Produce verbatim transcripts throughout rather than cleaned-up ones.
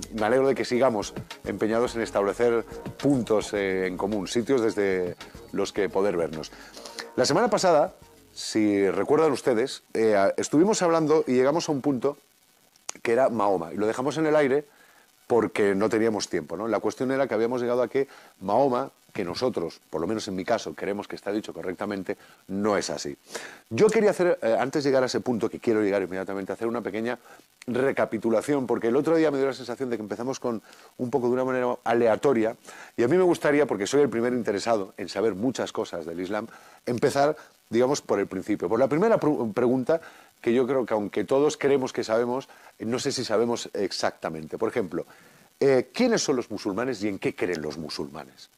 me alegro de que sigamos empeñados en establecer puntos eh, en común, sitios desde los que poder vernos. La semana pasada, si recuerdan ustedes, eh, estuvimos hablando y llegamos a un punto que era Mahoma, y lo dejamos en el aire porque no teníamos tiempo, ¿no? La cuestión era que habíamos llegado a que Mahoma, que nosotros, por lo menos en mi caso, creemos que está dicho correctamente, no es así. Yo quería hacer, eh, antes de llegar a ese punto, que quiero llegar inmediatamente, hacer una pequeña recapitulación, porque el otro día me dio la sensación de que empezamos con un poco de una manera aleatoria, y a mí me gustaría, porque soy el primer interesado en saber muchas cosas del Islam, empezar, digamos, por el principio. Por la primera pr pregunta, que yo creo que aunque todos creemos que sabemos, no sé si sabemos exactamente. Por ejemplo, eh, ¿quiénes son los musulmanes y en qué creen los musulmanes?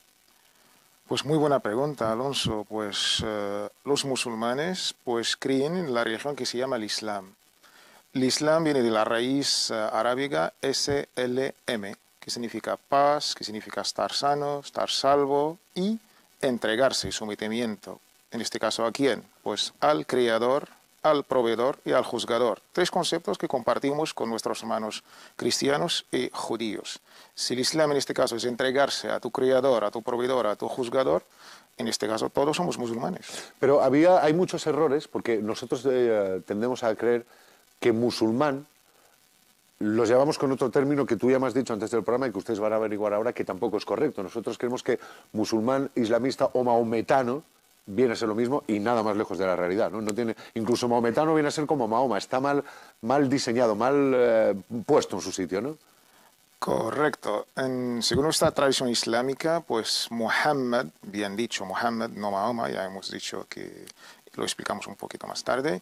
Pues muy buena pregunta, Alonso. Pues eh, los musulmanes pues creen en la religión que se llama el Islam. El Islam viene de la raíz uh, arábiga S L M, que significa paz, que significa estar sano, estar salvo y entregarse, sometimiento. En este caso, ¿a quién? Pues al Creador, al Proveedor y al Juzgador. Tres conceptos que compartimos con nuestros hermanos cristianos y judíos. Si el Islam en este caso es entregarse a tu Creador, a tu Proveedor, a tu Juzgador, en este caso todos somos musulmanes. Pero había, hay muchos errores, porque nosotros eh, tendemos a creer que musulmán los llamamos con otro término que tú ya me has dicho antes del programa y que ustedes van a averiguar ahora que tampoco es correcto. Nosotros creemos que musulmán, islamista o maometano viene a ser lo mismo y nada más lejos de la realidad, ¿no? No tiene, incluso maometano viene a ser como Mahoma, está mal, mal diseñado, mal eh, puesto en su sitio, ¿no? Correcto. En, según nuestra tradición islámica, pues Muhammad, bien dicho, Muhammad, no Mahoma, ya hemos dicho que lo explicamos un poquito más tarde.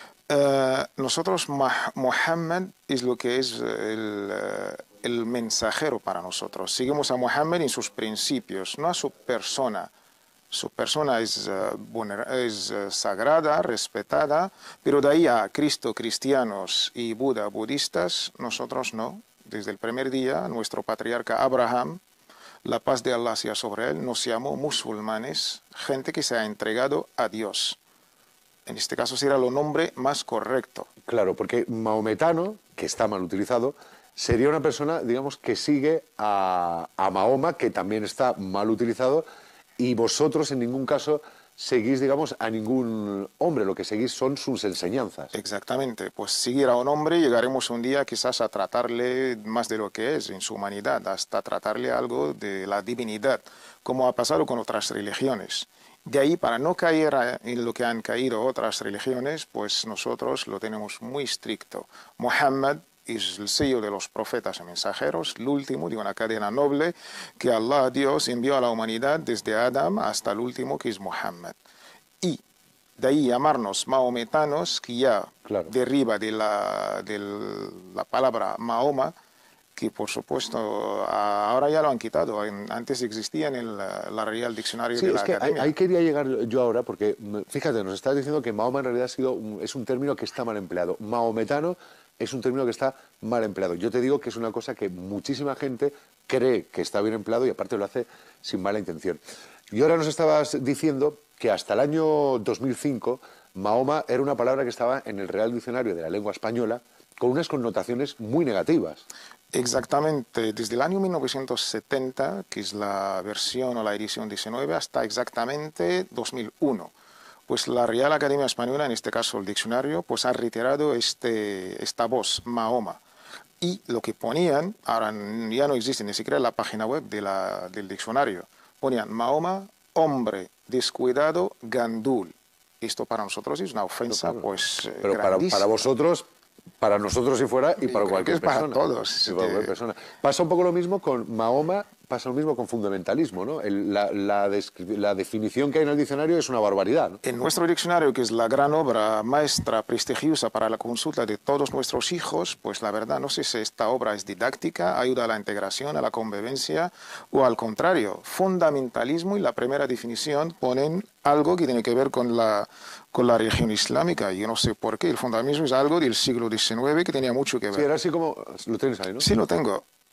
Uh, nosotros, Muhammad es lo que es el, el mensajero para nosotros. Seguimos a Muhammad en sus principios, no a su persona. Su persona es, uh, es uh, sagrada, respetada, pero de ahí a Cristo, cristianos y Buda, budistas, nosotros no. Desde el primer día, nuestro patriarca Abraham, la paz de Allah sea sobre él, nos llamó musulmanes, gente que se ha entregado a Dios. En este caso será el nombre más correcto. Claro, porque maometano, que está mal utilizado, sería una persona, digamos, que sigue a, a Mahoma, que también está mal utilizado, y vosotros en ningún caso seguís, digamos, a ningún hombre, lo que seguís son sus enseñanzas. Exactamente, pues seguir a un hombre llegaremos un día quizás a tratarle más de lo que es en su humanidad, hasta tratarle algo de la divinidad, como ha pasado con otras religiones. De ahí, para no caer en lo que han caído otras religiones, pues nosotros lo tenemos muy estricto. Muhammad es el sello de los profetas y mensajeros, el último de una cadena noble que Allah, Dios, envió a la humanidad desde Adam hasta el último, que es Muhammad. Y de ahí llamarnos maometanos, que ya claro. deriva de la, de la palabra Mahoma, que por supuesto ahora ya lo han quitado, antes existía en el la Real Diccionario sí, de la la Academia. Sí, ahí quería llegar yo ahora, porque fíjate, nos estás diciendo que Mahoma en realidad ha sido un, es un término que está mal empleado. Maometano es un término que está mal empleado. Yo te digo que es una cosa que muchísima gente cree que está bien empleado y aparte lo hace sin mala intención. Y ahora nos estabas diciendo que hasta el año dos mil cinco Mahoma era una palabra que estaba en el Real Diccionario de la Lengua Española con unas connotaciones muy negativas. Exactamente, desde el año mil novecientos setenta, que es la versión o la edición diecinueve, hasta exactamente dos mil uno. Pues la Real Academia Española, en este caso el diccionario, pues ha retirado este, esta voz, Mahoma. Y lo que ponían, ahora ya no existe ni siquiera en la página web de la, del diccionario, ponían Mahoma, hombre, descuidado, gandul. Esto para nosotros es una ofensa, no, claro. pues Pero para, para vosotros... Para nosotros si fuera y para cualquier para persona. Todos. Y para cualquier persona. Pasa un poco lo mismo con Mahoma, pasa lo mismo con fundamentalismo, ¿no? El, la, la, la definición que hay en el diccionario es una barbaridad, ¿no? En nuestro diccionario, que es la gran obra maestra prestigiosa para la consulta de todos nuestros hijos, pues la verdad no sé si esta obra es didáctica, ayuda a la integración, a la convivencia, o al contrario, fundamentalismo y la primera definición ponen algo que tiene que ver con la, con la religión islámica. Yo no sé por qué, el fundamentalismo es algo del siglo diecinueve que tenía mucho que ver. Sí, era así como... ¿Lo tienes ahí, no? Sí, lo tengo.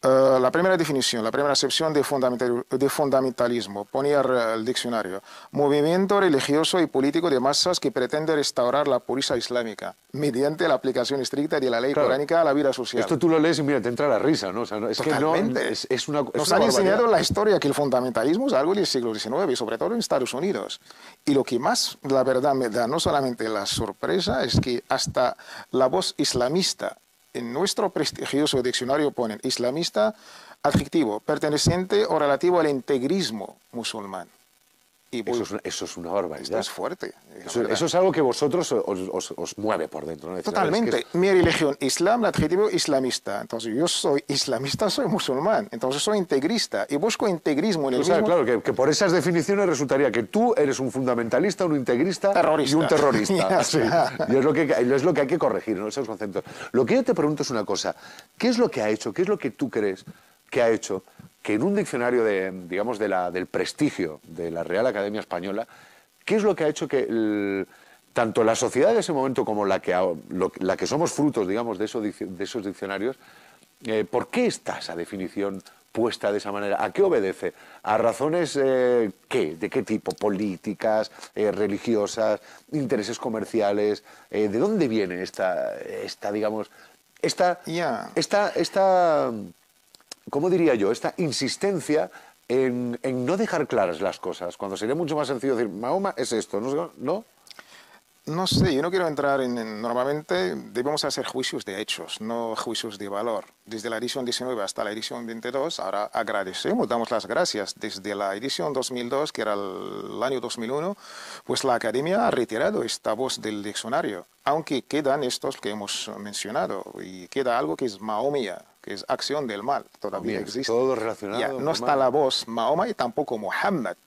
Uh, la primera definición, la primera acepción de, fundamental, de fundamentalismo, ponía el diccionario, movimiento religioso y político de masas que pretende restaurar la pureza islámica mediante la aplicación estricta de la ley claro, coránica a la vida social. Esto tú lo lees y mira, te entra la risa, ¿no? O sea, no es Totalmente. que no, es, es una, es Nos una han barbaridad. enseñado en la historia que el fundamentalismo es algo del siglo diecinueve, sobre todo en Estados Unidos. Y lo que más, la verdad, me da no solamente la sorpresa, es que hasta la voz islamista en nuestro prestigioso diccionario ponen islamista, adjetivo, perteneciente o relativo al integrismo musulmán. Y eso, es una, eso es una barbaridad. Esto es fuerte. Eso, eso es algo que vosotros os, os, os mueve por dentro, ¿no? Decir, Totalmente. Es que es... Mi religión, Islam, el adjetivo islamista. Entonces, yo soy islamista, soy musulmán. Entonces, soy integrista y busco integrismo en el o sea, mismo... claro, que, que por esas definiciones resultaría que tú eres un fundamentalista, un integrista terrorista. y un terrorista. Yes. Sí. Y es lo, que, es lo que hay que corregir, ¿no? Esos conceptos. Lo que yo te pregunto es una cosa. ¿Qué es lo que ha hecho, qué es lo que tú crees que ha hecho que en un diccionario de, digamos, de la, del prestigio de la Real Academia Española, qué es lo que ha hecho que el, tanto la sociedad de ese momento como la que, lo, la que somos frutos, digamos, de, eso, de esos diccionarios, eh, ¿por qué está esa definición puesta de esa manera? ¿A qué obedece? ¿A razones eh, qué? ¿De qué tipo? ¿Políticas, eh, religiosas, intereses comerciales? Eh, ¿De dónde viene esta, esta digamos, esta, yeah. esta, esta, ¿cómo diría yo? Esta insistencia en, en no dejar claras las cosas, cuando sería mucho más sencillo decir, Mahoma es esto, ¿no? ¿No? No sé, yo no quiero entrar en, en... Normalmente debemos hacer juicios de hechos, no juicios de valor. Desde la edición diecinueve hasta la edición veintidós, ahora agradecemos, damos las gracias. Desde la edición dos mil dos, que era el, el año dos mil uno, pues la Academia ha retirado esta voz del diccionario, aunque quedan estos que hemos mencionado, y queda algo que es Mahomia, que es acción del mal, todavía Bien, existe. todo relacionado. Ya, no está la voz Mahoma y tampoco Muhammad.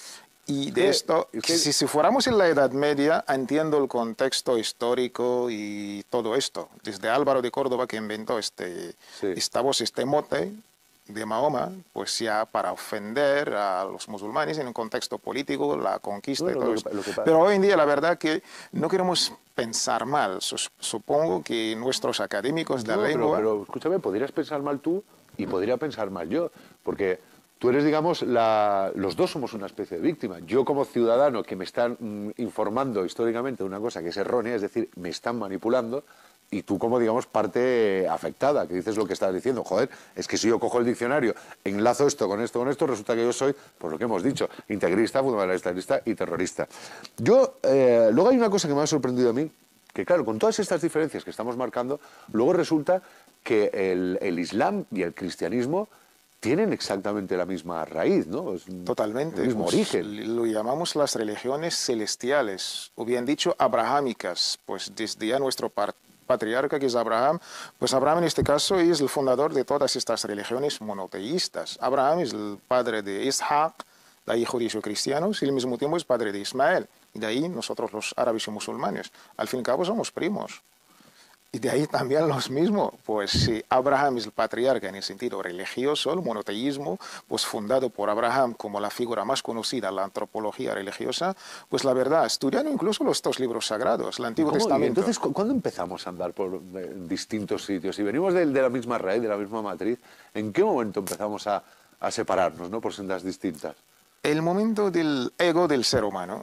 Y de ¿Qué? esto, ¿Qué? si, si fuéramos en la Edad Media, entiendo el contexto histórico y todo esto. Desde Álvaro de Córdoba, que inventó este, sí. esta voz, este mote de Mahoma, pues ya para ofender a los musulmanes en un contexto político, la conquista bueno, y todo lo esto. que, lo que Pero hoy en día, la verdad que no queremos pensar mal. Supongo que nuestros académicos de no, la lengua... Pero, pero escúchame, podrías pensar mal tú y podría pensar mal yo, porque... Tú eres, digamos, la... los dos somos una especie de víctima. Yo como ciudadano que me están mm, informando históricamente de una cosa que es errónea, es decir, me están manipulando, y tú como, digamos, parte afectada, que dices lo que estás diciendo. Joder, es que si yo cojo el diccionario, enlazo esto con esto con esto, resulta que yo soy, pues lo que hemos dicho, integrista, fundamentalista y terrorista. Yo, eh, luego hay una cosa que me ha sorprendido a mí, que claro, con todas estas diferencias que estamos marcando, luego resulta que el, el Islam y el cristianismo tienen exactamente la misma raíz, ¿no? Es Totalmente. el mismo pues, origen. Lo llamamos las religiones celestiales, o bien dicho, abrahámicas. Pues desde ya nuestro patriarca, que es Abraham, pues Abraham en este caso es el fundador de todas estas religiones monoteístas. Abraham es el padre de Isaac, de ahí judíos y cristianos, y al mismo tiempo es padre de Ismael. Y de ahí nosotros los árabes y musulmanes. Al fin y al cabo somos primos. Y de ahí también los mismos, pues si Abraham es el patriarca en el sentido religioso, el monoteísmo, pues fundado por Abraham como la figura más conocida en la antropología religiosa, pues la verdad, estudiando incluso los dos libros sagrados, el Antiguo ¿Cómo? Testamento. Entonces, ¿cuándo empezamos a andar por eh, distintos sitios? Si venimos de, de la misma raíz, de la misma matriz, ¿en qué momento empezamos a, a separarnos, ¿no? Por sendas distintas? El momento del ego del ser humano.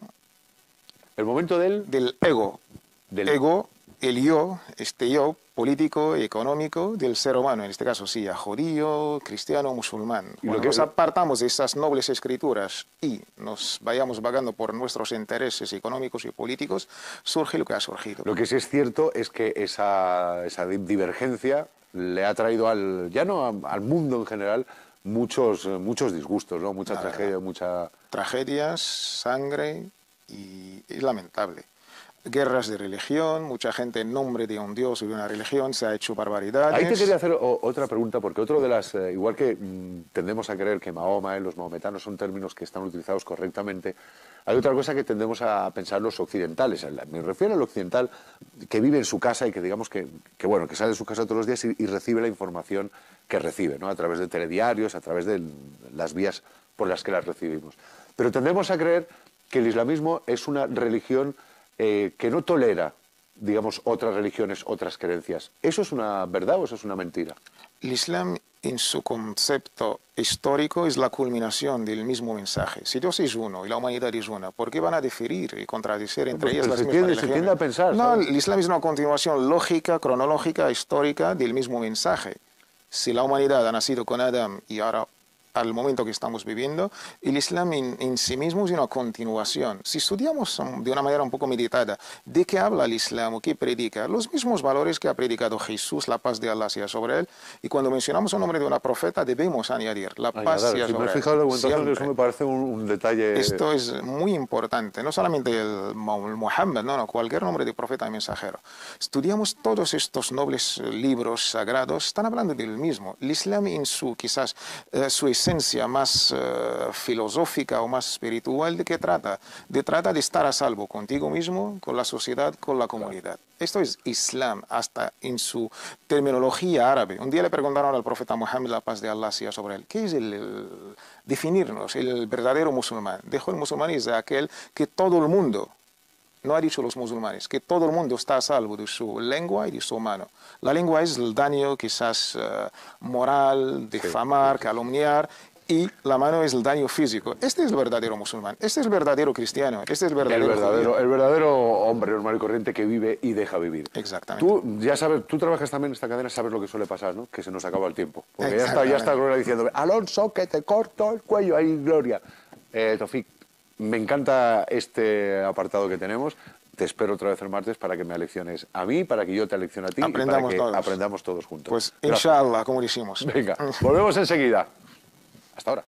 El momento del... Del ego. Del ego... El yo, este yo político y económico del ser humano, en este caso sí, a judío, cristiano, musulmán. Y Cuando lo que... nos apartamos de esas nobles escrituras y nos vayamos vagando por nuestros intereses económicos y políticos, surge lo que ha surgido. Lo que sí es cierto es que esa, esa divergencia le ha traído al, ya no a, al mundo en general, muchos, muchos disgustos, ¿no? Mucha La tragedia, verdad. mucha... Tragedias, sangre y es lamentable. Guerras de religión, mucha gente en nombre de un dios o de una religión se ha hecho barbaridades. Ahí te quería hacer o, otra pregunta, porque otro de las... Eh, igual que mmm, tendemos a creer que Mahoma, eh, los mahometanos son términos que están utilizados correctamente, hay otra cosa que tendemos a pensar los occidentales. Me refiero al occidental que vive en su casa y que digamos que, que bueno, que sale de su casa todos los días y, y recibe la información que recibe, ¿no? A través de telediarios, a través de las vías por las que las recibimos. Pero tendemos a creer que el islamismo es una religión Eh, que no tolera, digamos, otras religiones, otras creencias. ¿Eso es una verdad o eso es una mentira? El Islam en su concepto histórico es la culminación del mismo mensaje. Si Dios es uno y la humanidad es una, ¿por qué van a diferir y contradecir entre pues, ellas pues las se mismas tiende, religiones? se tiende a pensar, no, ¿sabes? el Islam es una continuación lógica, cronológica, histórica del mismo mensaje. Si la humanidad ha nacido con Adán y ahora al momento que estamos viviendo, el Islam en, en sí mismo es una continuación. Si estudiamos de una manera un poco meditada de qué habla el Islam o qué predica, los mismos valores que ha predicado Jesús, la paz de Allah sea sobre él, y cuando mencionamos el nombre de una profeta debemos añadir la paz Añadar, sea si me he sobre él. fijado en la documentación, Siempre. eso me parece un, un detalle... Esto es muy importante, no solamente el, el Muhammad, no, no, cualquier nombre de profeta y mensajero. Estudiamos todos estos nobles libros sagrados, están hablando del mismo. El Islam en su, quizás, eh, su esencia más uh, filosófica o más espiritual, ¿de qué trata? De trata de estar a salvo contigo mismo, con la sociedad, con la comunidad. Claro. Esto es Islam, hasta en su terminología árabe. Un día le preguntaron al profeta Muhammad, la paz de Allah sea sobre él, ¿qué es el, el definirnos, el verdadero musulmán? Dijo, el musulmán es aquel que todo el mundo, no ha dicho los musulmanes, que todo el mundo está a salvo de su lengua y de su mano. La lengua es el daño quizás uh, moral, difamar, sí, calumniar, y la mano es el daño físico. Este es el verdadero musulmán, este es el verdadero cristiano, este es el verdadero el verdadero, judío. el verdadero hombre normal y corriente que vive y deja vivir. Exactamente. Tú ya sabes, tú trabajas también en esta cadena, sabes lo que suele pasar, ¿no? Que se nos acaba el tiempo. Porque ya está, ya está Gloria diciendo, Alonso, que te corto el cuello. Ahí, Gloria. Eh, Tofik, me encanta este apartado que tenemos. Te espero otra vez el martes para que me alecciones a mí, para que yo te aleccione a ti aprendamos y para que todos. aprendamos todos juntos. Pues, inshallah, como decimos. Venga, volvemos enseguida. Hasta ahora.